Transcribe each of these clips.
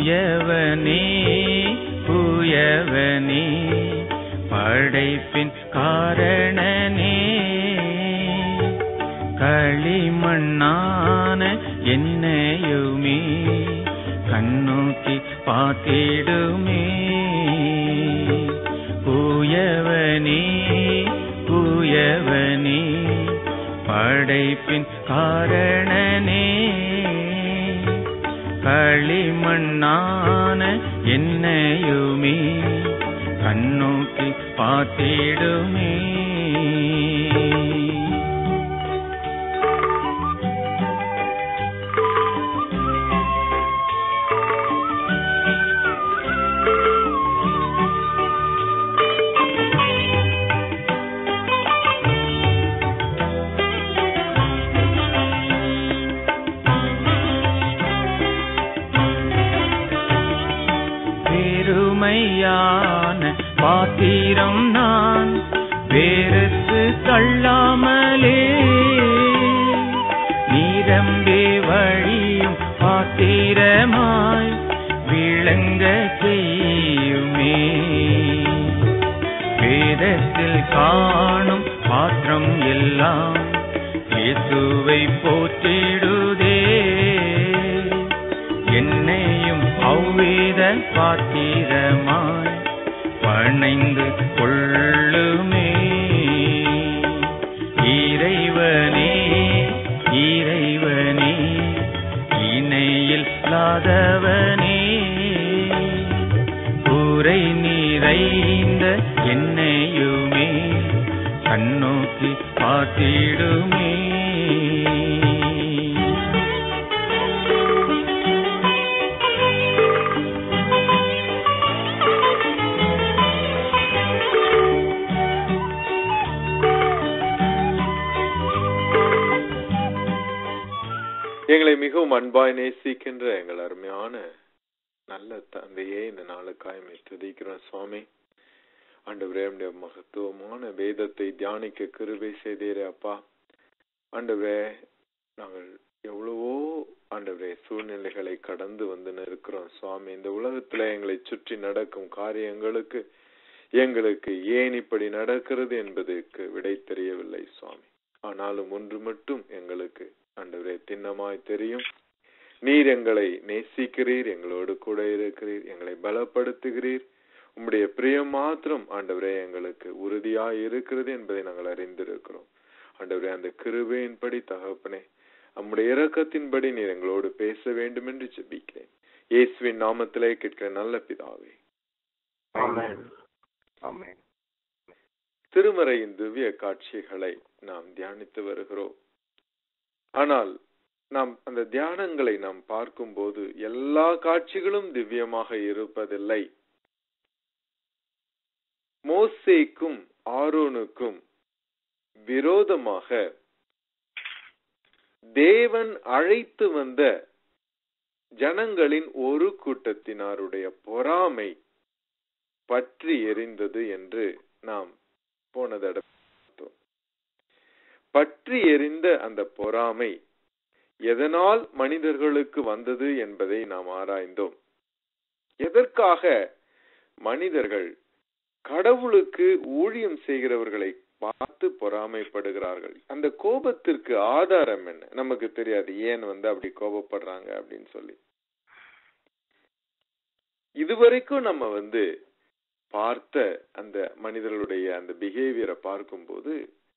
தூயவனே தூயவனே படைப்பின் காரணனே, களிமண்ணான என்னையுமே கண்ணோக்கி பார்த்திடுமே. தூயவனே தூயவனே படைப்பின் காரணனே, களிமண்ணான என்னையுமே கண்ணோக்கி பார்த்திடுமே. பெருமையான பாத்திரம் நான் வேறுத்து தள்ளாமலே, நிரம்பி வழியும் பாத்திரமாய் விளங்க செய்யுமே. வேதத்தில் காணும் பாத்திரம் எல்லாம் இயேசுவை போற்றிடுதே, என்னையும் அவ்வேத பாத்திரமாய் பணைந்து கொள்ளுமே. இறைவனே இறைவனே இணையில்லாதவனே, குறை நிறைந்த என்னையுமே கண்ணோக்கி பார்த்திடுமே. எங்களை மிகவும் அன்பாய் நேசிக்கின்ற எங்கள் அருமையான நல்ல தந்தையே, இந்த நாளுக்காய் துதிக்கிறோம் சுவாமி. ஆண்டவரே, நம்முடைய மகத்துவமான வேதத்தை தியானிக்க கிருபை செய்தீரே அப்பா. ஆண்டவரே, நாங்கள் எவ்வளவோ ஆண்டவரே சூழ்நிலைகளை கடந்து வந்து இருக்கிறோம் சுவாமி. இந்த உலகத்துல எங்களை சுற்றி நடக்கும் காரியங்களுக்கு எங்களுக்கு ஏன் இப்படி நடக்கிறது என்பதற்கு விடை தெரியவில்லை சுவாமி. ஆனாலும் ஒன்று மட்டும் எங்களுக்கு ஆண்டவரே திண்ணமாய் தெரியும், நீர் எங்களை நேசிக்கிறீர், எங்களோடு கூட இருக்கிறீர், எங்களை பலப்படுத்துகிறீர். உம்முடைய பிரியம் மாத்திரம் ஆண்டவரே எங்களுக்கு உறுதியாய் இருக்கிறது என்பதை நாங்கள் அறிந்திருக்கிறோம். ஆண்டவரே, அந்த கிருபையின்படி தகப்பனே, நம்முடைய இரக்கத்தின்படி நீர் எங்களோடு பேச வேண்டும் என்று ஜெபிக்கிறேன். இயேசுவின் நாமத்திலே கேட்கிற நல்ல பிதாவே, ஆமென். ஆமென். திருமறையின் திவ்ய காட்சிகளை நாம் தியானித்து வருகிறோம். ஆனால் நாம் அந்த தியானங்களை நாம் பார்க்கும் போது எல்லா காட்சிகளும் திவ்யமாக இருப்பதில்லை. மோசேக்கும் ஆரோனுக்கும் விரோதமாக தேவன் அழைத்து வந்த ஜனங்களின் ஒரு கூட்டத்தினாருடைய பொறாமை பற்றி எரிந்தது என்று நாம் போன தடவை பற்றி எரிந்த அந்த பொறாமை எதனால் மனிதர்களுக்கு வந்தது என்பதை நாம் ஆராய்ந்தோம். எதற்காக மனிதர்கள் கடவுளுக்கு ஊழியம் செய்கிறவர்களை பார்த்து பொறாமைப்படுகிறார்கள்? அந்த கோபத்திற்கு ஆதாரம் என்ன? நமக்கு தெரியாது ஏன் அப்படி கோபப்படுறாங்க அப்படின்னு சொல்லி. இதுவரைக்கும் நம்ம பார்த்த அந்த மனிதர்களுடைய அந்த பிஹேவியரை பார்க்கும்போது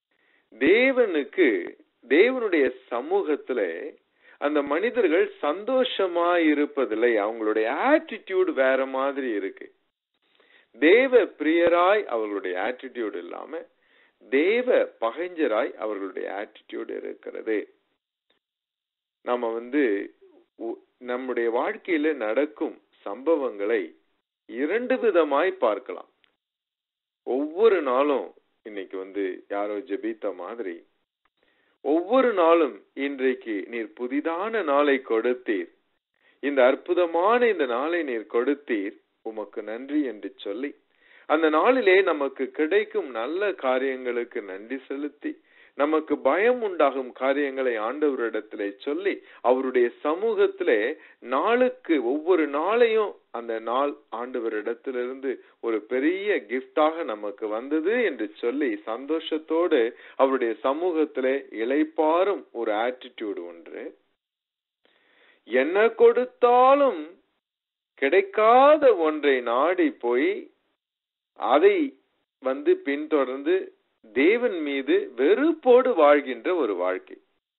தேவனுடைய சமூகத்துல அந்த மனிதர்கள் சந்தோஷமா இருப்பதில்லை. அவங்களுடைய ஆட்டிடியூட் வேற மாதிரி இருக்கு. தேவ பிரியராய் அவர்களுடைய ஆட்டிடியூட் இல்லாம தேவ பகைஞராய் அவர்களுடைய ஆட்டிடியூட் இருக்கிறது. நாம நம்முடைய வாழ்க்கையில நடக்கும் சம்பவங்களை இரண்டு விதமாய் பார்க்கலாம். ஒவ்வொரு நாளும் இன்னைக்கு யாரோ ஜெபித்த மாதிரி ஒவ்வொரு நாளும் இன்றைக்கு நீர் புதிதான நாளை கொடுத்தீர், இந்த அற்புதமான இந்த நாளை நீர் கொடுத்தீர், உமக்கு நன்றி என்று சொல்லி அந்த நாளிலே நமக்கு கிடைக்கும் நல்ல காரியங்களுக்கு நன்றி செலுத்தி நமக்கு பயம் உண்டாகும் காரியங்களை ஆண்டவரிடத்திலே சொல்லி அவருடைய சமூகத்திலே நாளுக்கு ஒவ்வொரு நாளையும் அந்த நாள் ஆண்டவரிடத்திலிருந்து ஒரு பெரிய கிஃப்டாக நமக்கு வந்தது என்று சொல்லி சந்தோஷத்தோடு அவருடைய சமூகத்திலே இளைப்பாறும் ஒரு ஆட்டிடியூடு ஒன்று. என்ன கொடுத்தாலும் கிடைக்காத ஒன்றை நாடி போய் அதை பின்தொடர்ந்து தேவன் மீது வெறுப்போடு வாழ்கின்ற ஒரு வாழ்க்கை.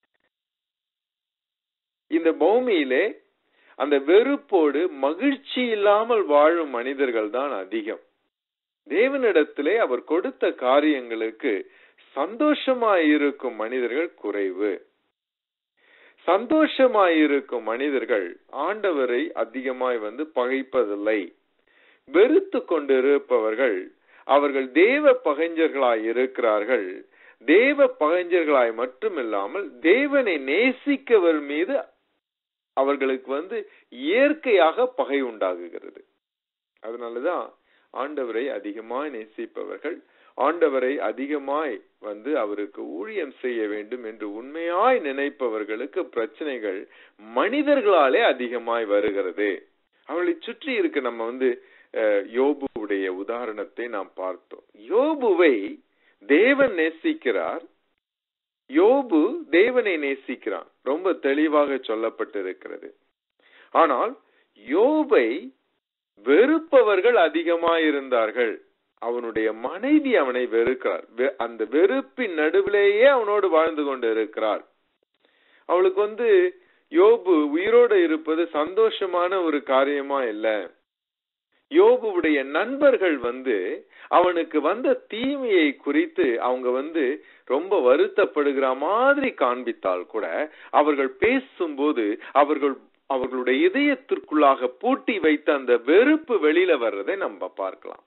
இந்த பூமியிலே அந்த வெறுப்போடு மகிழ்ச்சி இல்லாமல் வாழும் மனிதர்கள் தான் அதிகம். தேவனிடத்திலே அவர் கொடுத்த காரியங்களுக்கு சந்தோஷமாயிருக்கும் மனிதர்கள் குறைவு. சந்தோஷமாயிருக்கும் மனிதர்கள் ஆண்டவரை அதிகமாய் பகைப்பதில்லை. வெறுத்து கொண்டிருப்பவர்கள் அவர்கள் தேவ பகைஞர்களாய் இருக்கிறார்கள். தேவ பகைஞர்களாய் மட்டுமில்லாமல் தேவனை நேசிக்கவர் மீது அவர்களுக்கு இயற்கையாக பகை உண்டாகுகிறது. அதனாலதான் ஆண்டவரை அதிகமாய் நேசிப்பவர்கள், ஆண்டவரை அதிகமாய் அவருக்கு ஊழியம் செய்ய வேண்டும் என்று உண்மையாய் நினைப்பவர்களுக்கு பிரச்சனைகள் மனிதர்களாலே அதிகமாய் வருகிறது. அவர்களை சுற்றி இருக்க நம்ம யோபுடைய உதாரணத்தை நாம் பார்த்தோம். யோபுவை தேவன் நேசிக்கிறார், யோபு தேவனை நேசிக்கிறான், ரொம்ப தெளிவாக சொல்லப்பட்டிருக்கிறது. ஆனால் யோபை வெறுப்பவர்கள் அதிகமாயிருந்தார்கள். அவனுடைய மனைவி அவனை வெறுக்கிறார். அந்த வெறுப்பின் நடுவிலேயே அவனோடு வாழ்ந்து கொண்டு இருக்கிறார். அவளுக்கு யோபு உயிரோடு இருப்பது சந்தோஷமான ஒரு காரியமா இல்ல. யோபுடைய நண்பர்கள் அவனுக்கு வந்த தீமையை குறித்து அவங்க ரொம்ப வருத்தப்படுகிற மாதிரி காண்பித்தால் கூட அவர்கள் பேசும்போது அவர்களுடைய இதயத்திற்குள்ளாக பூட்டி வைத்த அந்த வெறுப்பு வெளியில வர்றதை நம்ம பார்க்கலாம்.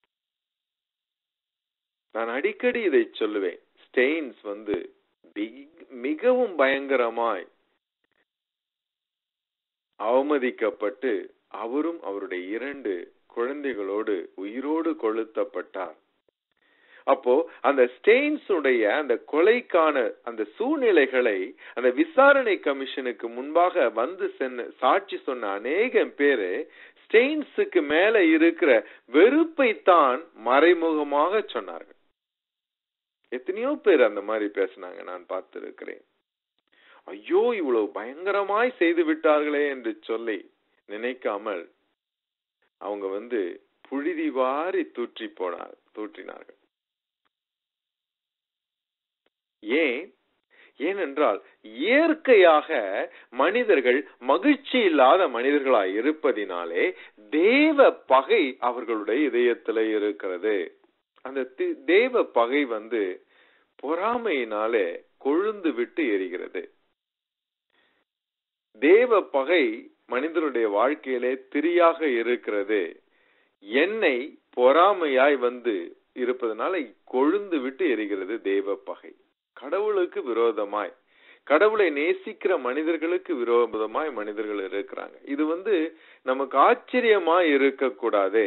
நான் அடிக்கடி இதை சொல்லுவேன். ஸ்டெயின்ஸ் மிகவும் பயங்கரமாய் அவமதிக்கப்பட்டு அவரும் அவருடைய 2 குழந்தைகளோடு உயிரோடு கொளுத்தப்பட்டார். அப்போ அந்த ஸ்டெயின்ஸ் உடைய அந்த கொலைக்கான அந்த சூழ்நிலைகளை அந்த விசாரணை கமிஷனுக்கு முன்பாக சாட்சி சொன்ன அநேகம் பேரு ஸ்டெயின்ஸுக்கு மேல இருக்கிற வெறுப்பை தான் மறைமுகமாக சொன்னார்கள். எத்தனையோ பேர் அந்த மாதிரி பேசினாங்க, நான் பார்த்திருக்கிறேன். ஐயோ, இவ்வளவு பயங்கரமாய் செய்து விட்டார்களே என்று சொல்லி நினைக்காமல் அவங்க புழுதி வாரி தூற்றினார்கள். ஏனென்றால் இயற்கையாக மனிதர்கள் மகிழ்ச்சி இல்லாத மனிதர்களாய் இருப்பதினாலே தேவ பகை அவர்களுடைய இதயத்திலே இருக்கிறது. அந்த தேவ பகை பொறாமையினாலே கொழுந்து விட்டு எரிகிறது. தேவ பகை மனிதனுடைய வாழ்க்கையிலே திரியாக இருக்கிறது. எண்ணெய் பொறாமையாய் இருப்பதனால கொழுந்து விட்டு எரிகிறது தேவ பகை. கடவுளுக்கு விரோதமாய், கடவுளை நேசிக்கிற மனிதர்களுக்கு விரோதமாய் மனிதர்கள் இருக்கிறாங்க. இது நமக்கு ஆச்சரியமாய் இருக்கக்கூடாது.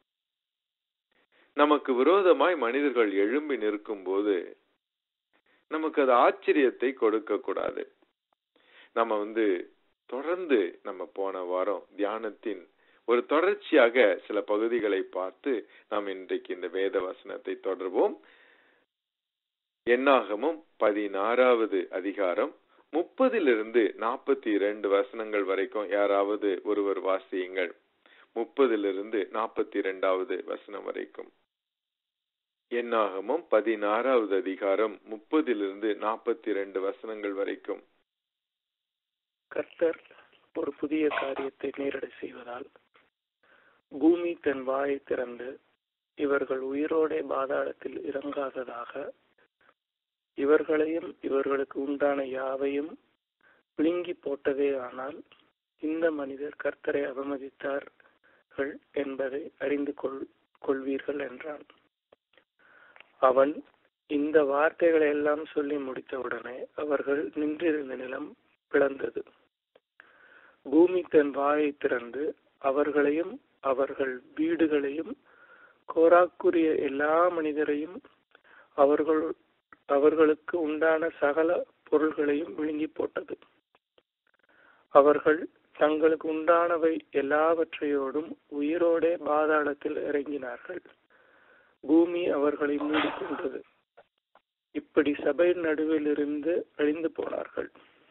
நமக்கு விரோதமாய் மனிதர்கள் எழும்பி நிற்கும் போது நமக்கு அது ஆச்சரியத்தை கொடுக்க கூடாது. நம்ம தொடர்ந்து நம்ம போன வாரம் தியானத்தின் ஒரு தொடர்ச்சியாக சில பகுதிகளை பார்த்து நாம் இன்றைக்கு இந்த வேத வசனத்தை தொடர்வோம். என்னாகமும் 16வது அதிகாரம் 30 42 வசனங்கள் வரைக்கும் யாராவது ஒருவர் வாசியுங்கள். 30 42 வசனம் வரைக்கும். என்னாகமும் 16வது அதிகாரம் 30 42 வசனங்கள் வரைக்கும். கர்த்தர் ஒரு புதிய காரியத்தை நேரடி செய்வதால் பூமி தன் வாயை திறந்து இவர்கள் உயிரோடே பாதாளத்தில் இறங்காததாக இவர்களையும் இவர்களுக்கு உண்டான யாவையும் விழுங்கி போட்டதே. ஆனால் இந்த மனிதர் கர்த்தரை அவமதித்தார்கள் என்பதை அறிந்து கொள்வீர்கள் என்றான். அவன் இந்த வார்த்தைகளை எல்லாம் சொல்லி முடித்தவுடனே அவர்கள் நின்றிருந்த நிலம் பிளந்தது. பூமி தன் வாயை திறந்து அவர்களையும் அவர்கள் வீடுகளையும் கோராக்குரிய எல்லா மனிதரையும் அவர்களுக்கு உண்டான சகல பொருள்களையும் விழுங்கி போட்டது. அவர்கள் தங்களுக்கு உண்டானவை எல்லாவற்றையோடும் உயிரோடே பாதாளத்தில் இறங்கினார்கள். பூமி அவர்களை மூடிக்கொண்டது. இப்படி சபையின் நடுவில் இருந்து அழிந்து போனார்கள்.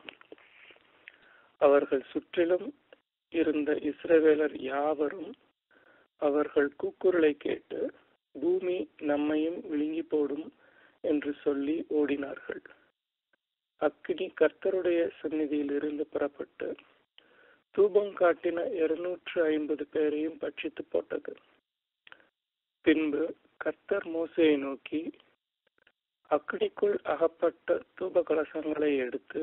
அவர்கள் சுற்றிலும் இருந்த இஸ்ரவேலர் யாவரும் அவர்கள் கூக்குரலை கேட்டு, பூமி நம்மையும் விழுங்கி போடும் என்று சொல்லி ஓடினார்கள். அக்கினி கர்த்தருடைய சந்நிதியில் இருந்து புறப்பட்டு தூபம் காட்டின 250 பேரையும் பட்சித்து போட்டது. பின்பு கர்த்தர் மோசேயை நோக்கி, அக்கினிக்குள் அகப்பட்ட தூப கலசங்களை எடுத்து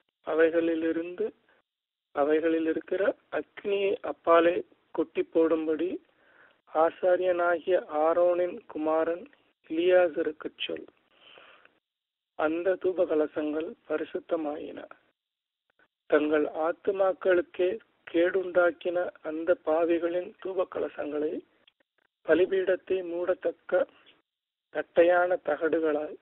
அவைகளில் இருக்கிற அக்னியை அப்பாலே கொட்டி போடும்படி ஆசாரியனாகிய ஆரோனின் குமாரன் எலியாசருக்கு சொல். அந்த தூப கலசங்கள் பரிசுத்தமாயின. தங்கள் ஆத்துமாக்களுக்கே கேடுண்டாக்கின அந்த பாவிகளின் தூப கலசங்களை பலிபீடத்தை மூடத்தக்க தட்டையான தகடுகளாய்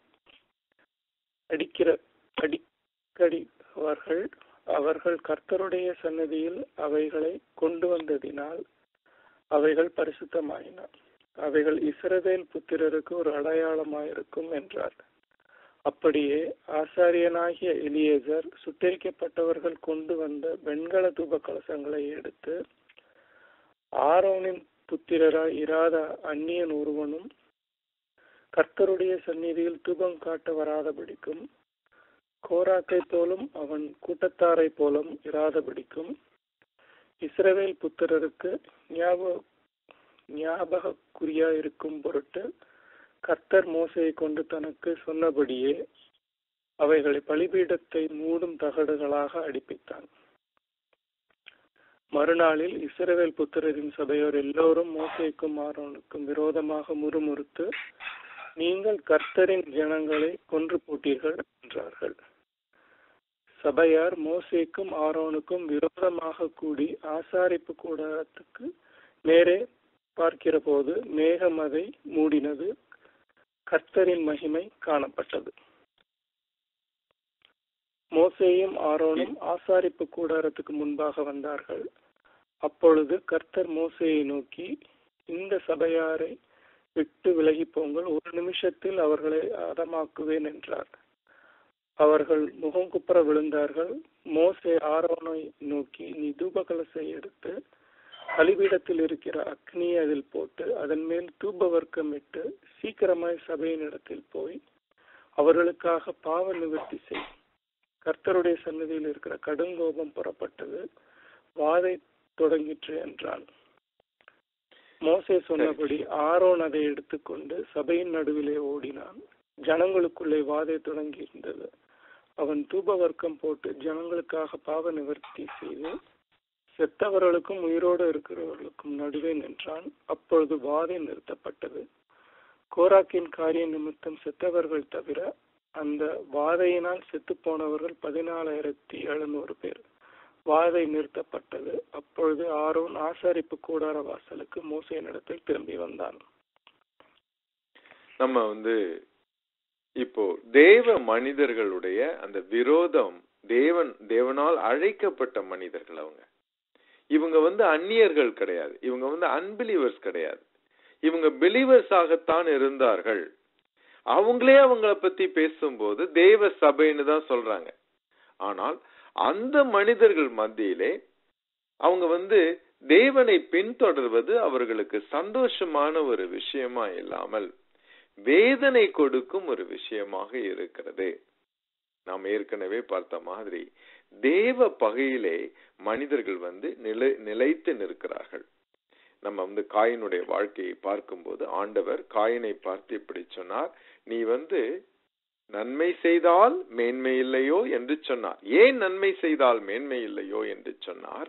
அடிக்கடி அவர்கள் கர்த்தருடைய சன்னதியில் அவைகளை கொண்டு வந்ததினால் அவைகள் பரிசுத்தமாயின. அவைகள் இஸ்ரவேல் புத்திரருக்கு ஒரு அடையாளமாயிருக்கும் என்றார். அப்படியே ஆசாரியனாகிய எலியேசர் சுட்டெரிக்கப்பட்டவர்கள் கொண்டு வந்த வெண்கல தூப கலசங்களை எடுத்து ஆரோனின் புத்திரராய் இராத அந்நியன் ஒருவனும் கர்த்தருடைய சந்நிதியில் தூபம் காட்ட வராதபடிக்கும், கோராக்கை போலும் அவன் கூட்டத்தாரை போலும் இராதபடிக்கும், இஸ்ரவேல் புத்திரருக்கு ஞாபகக்குறியாயிருக்கும் பொருட்டு கர்த்தர் மோசையை கொண்டு தனக்கு சொன்னபடியே அவைகளை பலிபீடத்தை மூடும் தகடுகளாக அடிப்பித்தான். மறுநாளில் இஸ்ரவேல் புத்திரரின் சபையோர் எல்லோரும் மோசேக்கும் ஆரோனுக்கும் விரோதமாக முறுமுறுத்து, நீங்கள் கர்த்தரின் ஜனங்களை கொன்று போட்டீர்கள் என்றார்கள். சபையார் மோசேக்கும் ஆரோனுக்கும் விரோதமாக கூடி ஆசாரிப்பு கூடாரத்துக்கு நேரே பார்க்கிற போது மேகம் அதை மூடினது. கர்த்தரின் மகிமை காணப்பட்டது. மோசேயும் ஆரோனும் ஆசாரிப்பு கூடாரத்துக்கு முன்பாக வந்தார்கள். அப்பொழுது கர்த்தர் மோசேயை நோக்கி, இந்த சபையாரை விட்டு விலகி போங்கள், ஒரு நிமிஷத்தில் அவர்களை அதமாக்குவேன் என்றார். அவர்கள் முகம் குப்புற விழுந்தார்கள். மோசே ஆரோனை நோக்கி, நீ தூபகலசை எடுத்து பலிபீடத்தில் இருக்கிற அக்னியை அதில் போட்டு அதன் மேல் தூப வர்க்கம் இட்டு சீக்கிரமாய் சபையின் இடத்தில் போய் அவர்களுக்காக பாவ நிவர்த்தி செய். கர்த்தருடைய சன்னதியில் இருக்கிற கடுங்கோபம் புறப்பட்டது, வாதை தொடங்கிற்று என்றான். மோசே சொன்னபடி ஆரோன் அதை எடுத்துக்கொண்டு சபையின் நடுவிலே ஓடினான். ஜனங்களுக்குள்ளே வாதை தொடங்கி இருந்தது. அவன் தூப வர்க்கம் போட்டு ஜனங்களுக்காக பாவ நிவர்த்தி செய்து செத்தவர்களுக்கும் உயிரோடு இருக்கிறவர்களுக்கும் நடுவே நின்றான். அப்பொழுது வாதை நிறுத்தப்பட்டது. கோராக்கின் காரிய நிமித்தம் செத்தவர்கள் தவிர அந்த வாதையினால் செத்து போனவர்கள் 14,700 பேர். வாதை நிறுத்தப்பட்டது. அப்பொழுது ஆரோன் ஆசாரிப்பு கூடார வாசலுக்கு மோசேயினிடத்தில் திரும்பி வந்தான். நம்ம இப்போ தேவ மனிதர்களுடைய அந்த விரோதம், தேவனால் அழைக்கப்பட்ட மனிதர்கள். இவங்க அந்நியர்கள் கிடையாது, இவங்க அன்பிலீவர்ஸ் கிடையாது, இவங்க பிலீவர்ஸ் ஆகத்தான் இருந்தார்கள். அவங்களே அவங்கள பத்தி பேசும்போது தேவ சபைன்னு தான் சொல்றாங்க. ஆனால் அந்த மனிதர்கள் மத்தியிலே அவங்க தேவனை பின்தொடர்வது அவர்களுக்கு சந்தோஷமான ஒரு விஷயமா இல்லாமல் வேதனை கொடுக்கும் ஒரு விஷயமாக இருக்கிறது. நாம் ஏற்கனவே பார்த்த மாதிரி தேவ பகையிலே மனிதர்கள் நிலைத்து நிற்கிறார்கள். நம்ம காயினுடைய வாழ்க்கையை பார்க்கும்போது ஆண்டவர் காயினை பார்த்து இப்படி சொன்னார், நீ நன்மை செய்தால் மேன்மை இல்லையோ என்று சொன்னார். ஏன் நன்மை செய்தால் மேன்மை இல்லையோ என்று சொன்னார்?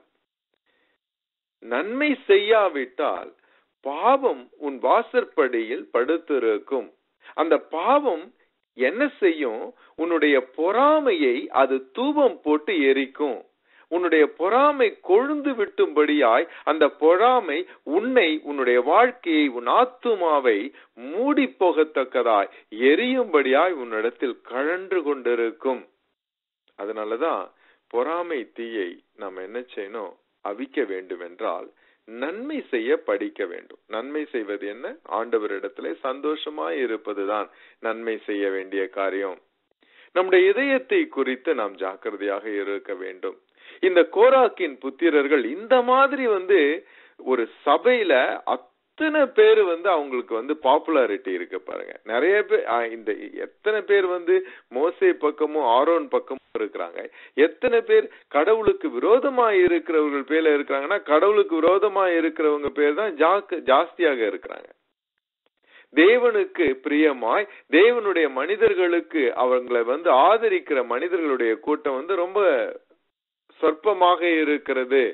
நன்மை செய்யாவிட்டால் பாவம் உன் வாசற்படியில் படுத்திருக்கும். அந்த பாவம் என்ன செய்யும்? உன்னுடைய பொறாமையை அது தூபம் போட்டு எரிக்கும். உன்னுடைய பொறாமை கொழுந்து விட்டும்படியாய் அந்த பொறாமை உன்னை, உன்னுடைய வாழ்க்கையை, உன் ஆத்துமாவை மூடி போகத்தக்கதாய் எரியும்படியாய் உன்னிடத்தில் கழன்று கொண்டிருக்கும். அதனாலதான் பொறாமை தீயை நாம் என்ன செய்யணும்? அவிக்க வேண்டும் என்றால் நன்மை செய்ய படிக்க வேண்டும். நன்மை செய்வது என்ன? ஆண்டவரிடத்திலே சந்தோஷமாய் இருப்பதுதான் நன்மை செய்ய வேண்டிய காரியம். நம்முடைய இதயத்தை குறித்து நாம் ஜாக்கிரதையாக இருக்க வேண்டும். இந்த கோராக்கின் புத்திரர்கள் இந்த மாதிரி ஒரு சபையில அத்தனை பேர் அவங்களுக்கு பாப்புலாரிட்டி இருக்கு பாருங்க. நிறைய பேர் இந்த எத்தனை பேர் மோசே பக்கமும் ஆரோன் பக்கமும் இருக்கிறாங்க. எத்தனை பேர் கடவுளுக்கு விரோதமாய் இருக்கிறவர்கள் பேர்ல இருக்கிறாங்கன்னா, கடவுளுக்கு விரோதமாய் இருக்கிறவங்க பேர் தான் ஜாஸ்தியாக இருக்கிறாங்க. தேவனுக்கு பிரியமாய் தேவனுடைய மனிதர்களுக்கு அவங்களை ஆதரிக்கிற மனிதர்களுடைய கூட்டம் ரொம்ப சொற்பமாக இருக்கிறது.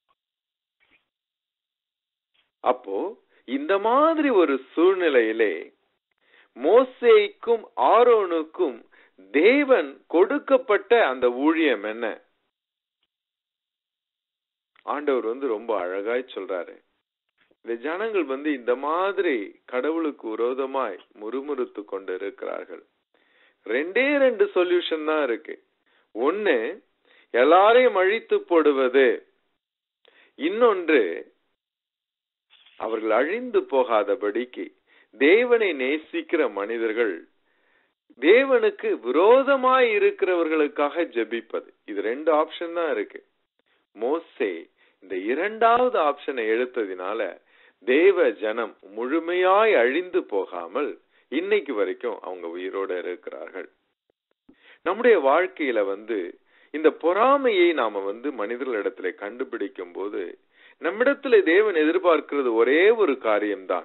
அப்போ இந்த மாதிரி ஒரு சூழ்நிலையிலே மோசேக்கும் ஆரோனுக்கும் தேவன் கொடுக்கப்பட்ட அந்த ஊழியம் என்ன? ஆண்டவர் ரொம்ப அழகாய் சொல்றாரு. இந்த ஜனங்கள் இந்த மாதிரி கடவுளுக்கு விரோதமாய் முறுமுறுத்து கொண்டு இருக்கிறார்கள். 2 சொல்யூஷன் தான் இருக்கு. ஒண்ணு, எல்லாரையும் அழித்து போடுவது. இன்னொன்று, அவர்கள் அழிந்து போகாதபடிக்கு தேவனை நேசிக்கிற மனிதர்கள் தேவனுக்கு விரோதமாய் இருக்கிறவர்களுக்காக ஜெபிப்பது. இது 2 ஆப்ஷன் தான் இருக்கு. மோசே இந்த 2வது ஆப்ஷனை எடுத்ததினால தேவ ஜனம் முழுமையாய் அழிந்து போகாமல் இன்னைக்கு வரைக்கும் அவங்க உயிரோட இருக்கிறார்கள். நம்முடைய வாழ்க்கையில இந்த பொறாமையை நாம மனிதர்களிடத்துல கண்டுபிடிக்கும் போது நம்மிடத்துல தேவன் எதிர்பார்க்கிறது ஒரே ஒரு காரியம்தான்.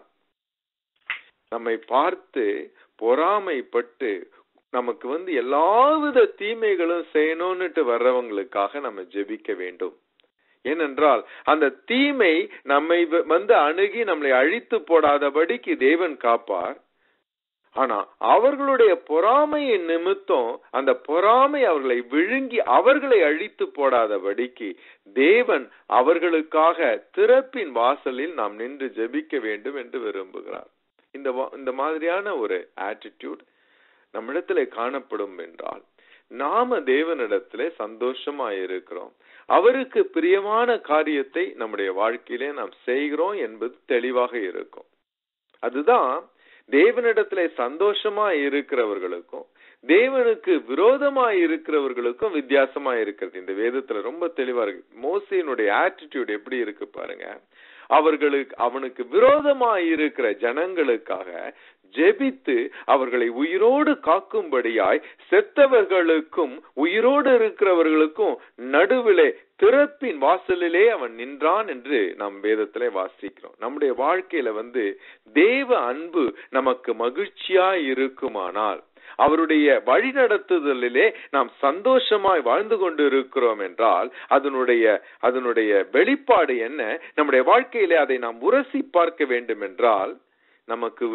நம்மை பார்த்து பொறாமைப்பட்டு நமக்கு எல்லாவித தீமைகளும் செய்யணும்னுட்டு வர்றவங்களுக்காக நம்ம ஜெபிக்க வேண்டும். ஏனென்றால் அந்த தீமை நம்மை அணுகி நம்மளை அழித்து போடாதபடிக்கு தேவன் காப்பார். ஆனா அவர்களுடைய பொறாமையின் நிமித்தம் அந்த பொறாமை அவர்களை விழுங்கி அவர்களை அழித்து போடாதபடிக்கு தேவன் அவர்களுக்காக திறப்பின் வாசலில் நாம் நின்று ஜெபிக்க வேண்டும் என்று விரும்புகிறார். இந்த மாதிரியான ஒரு ஆட்டிடியூட் நம்மிடத்துல காணப்படும் என்றால் நாம தேவனிடத்திலே சந்தோஷமா இருக்கிறோம். அவருக்கு பிரியமான காரியத்தை நம்முடைய வாழ்க்கையிலே நாம் செய்கிறோம் என்பது தெளிவாக இருக்கும். அதுதான் தேவனிடத்திலே சந்தோஷமா இருக்கிறவர்களுக்கும் தேவனுக்கு விரோதமா இருக்கிறவர்களுக்கும் வித்தியாசமா இருக்கிறது. இந்த வேதத்துல ரொம்ப தெளிவா இருக்கு. மோசேயினுடைய ஆட்டிடியூட் எப்படி இருக்கு பாருங்க. அவனுக்கு விரோதமா இருக்கிற ஜனங்களுக்காக ஜெபித்து அவர்களை உயிரோடு காக்கும்படியாய் செத்தவர்களுக்கும் உயிரோடு இருக்கிறவர்களுக்கும் நடுவிலே திறப்பின் வாசலிலே அவன் நின்றான் என்று நாம் வேதத்திலே வாசிக்கிறோம். நம்முடைய வாழ்க்கையில தேவ அன்பு நமக்கு மகிழ்ச்சியா இருக்குமானால், அவருடைய வழி நடத்துதலிலே நாம் சந்தோஷமாய் வாழ்ந்து கொண்டு இருக்கிறோம் என்றால் அதனுடைய வெளிப்பாடு என்ன? நம்முடைய வாழ்க்கையிலே அதை நாம் உரசி பார்க்க வேண்டும் என்றால், நமக்கு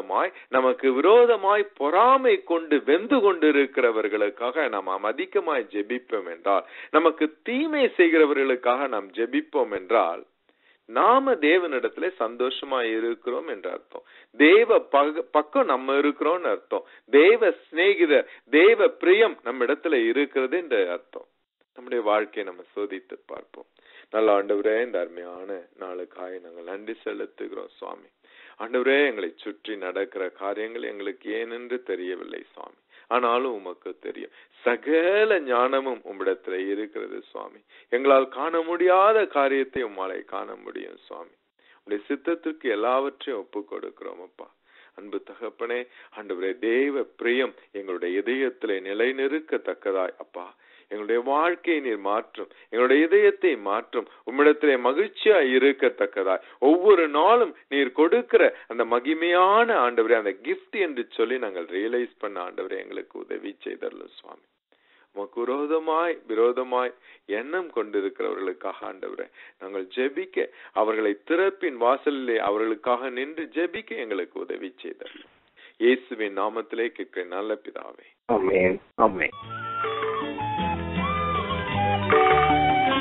விரோதமாய் பொறாமை கொண்டு வெந்து கொண்டிருக்கிறவர்களுக்காக நாம் அதிகமாய் ஜெபிப்போம் என்றால், நமக்கு தீமை செய்கிறவர்களுக்காக நாம் ஜெபிப்போம் என்றால், நாம தேவனிடத்துல சந்தோஷமா இருக்கிறோம் என்று அர்த்தம். தேவ பக்கம் நம்ம இருக்கிறோம்னு அர்த்தம். தேவ சிநேகிதர், தேவ பிரியம் நம்ம இடத்துல இருக்கிறது என்று அர்த்தம். நம்முடைய வாழ்க்கையை நம்ம சோதித்து பார்ப்போம். நல்ல ஆண்டவரே, இந்த அருமையான நாளுக்காக நாங்கள் நன்றி செலுத்துகிறோம் சுவாமி. ஆண்டவரே, எங்களை சுற்றி நடக்கிற காரியங்கள் எங்களுக்கு ஏனென்று தெரியவில்லை சுவாமி. ஆனாலும் உமக்கு தெரியும். சகல ஞானமும் உம்மிடத்துல இருக்கிறது சுவாமி. எங்களால் காண முடியாத காரியத்தை உம்மாலை காண முடியும் சுவாமி. உடைய சித்தத்துக்கு எல்லாவற்றையும் ஒப்பு கொடுக்கிறோம் அப்பா. அன்பு தகப்பனே, ஆண்டவரே, தேவ பிரியம் எங்களுடைய இதயத்திலே நிலைநிறுக்கத்தக்கதாய் அப்பா எங்களுடைய வாழ்க்கையை நீர் மாற்றும், எங்களுடைய இதயத்தை மாற்றும், உம்மிடத்திலே மகிழ்ச்சியா இருக்கத்தக்கதாய் ஒவ்வொரு நாளும் நீர் கொடுக்கிற அந்த மகிமையான ஆண்டவரே அந்த கிஃப்ட் என்று சொல்லி நாங்கள் ரியலைஸ் பண்ண ஆண்டவரே எங்களுக்கு உதவி செய்தரலும் சுவாமி. உமக்கு விரோதமாய் எண்ணம் கொண்டிருக்கிறவர்களுக்காக ஆண்டவரே நாங்கள் ஜெபிக்க, அவர்களை திறப்பின் வாசலிலே அவர்களுக்காக நின்று ஜெபிக்க எங்களுக்கு உதவி செய்தரலும். இயேசுவின் நாமத்திலே கேட்கிற நல்ல பிதாவே, ஆமென். ஆமென்.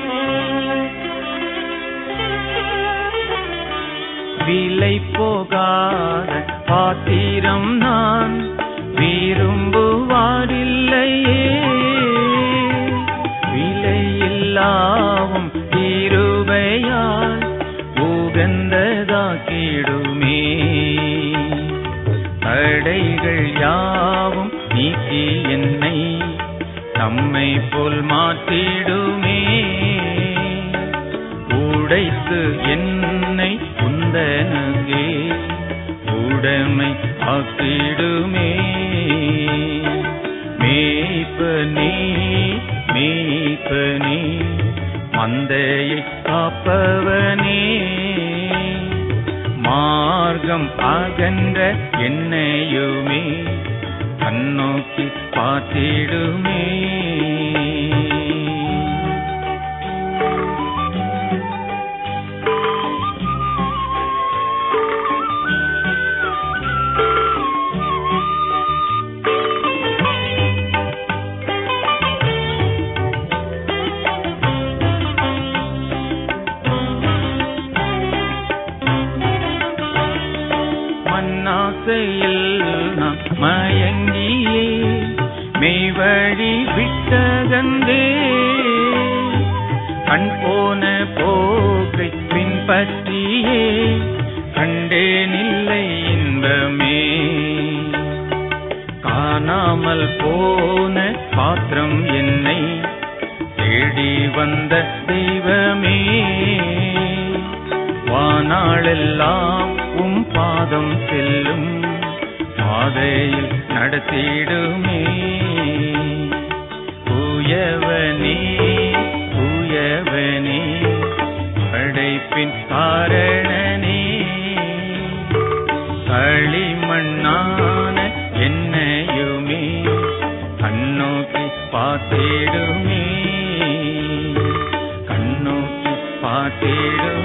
விலை போகாத பாத்திரம் நான் விரும்புவாரில்லையே. விலையில்லாவும் கிருபையால் உகந்ததாக்கிடுமே. தடைகள் யாவும் நீக்கி என்னை தம்மை போல் மாற்றிடுமே. உடைத்து என்னை உந்தனுக்கே உடைமை ஆக்கிடுமே. மேய்ப்பனே மேய்ப்பனே மந்தையை காப்பவனே, மார்க்கம் அகன்ற என்னையுமே கண்ணோக்கி பார்த்திடுமே. நான் மயங்கியே மெய்வழி விட்டகந்தே, கண் போன போக்கை பின்பற்றியே கண்டேனில்லை இன்பமே. காணாமல் போன பாத்திரம் என்னை தேடி வந்த தெய்வமே. வானாளெல்லாம் உம் பாதம் செல்லும் பாதையில் நடத்திடுமே. தூயவனே தூயவனே படைப்பின் காரணனே, களிமண்ணான என்னையுமே கண்ணோக்கி பார்த்திடுமே. கண்ணோக்கி பார்த்திடுமே.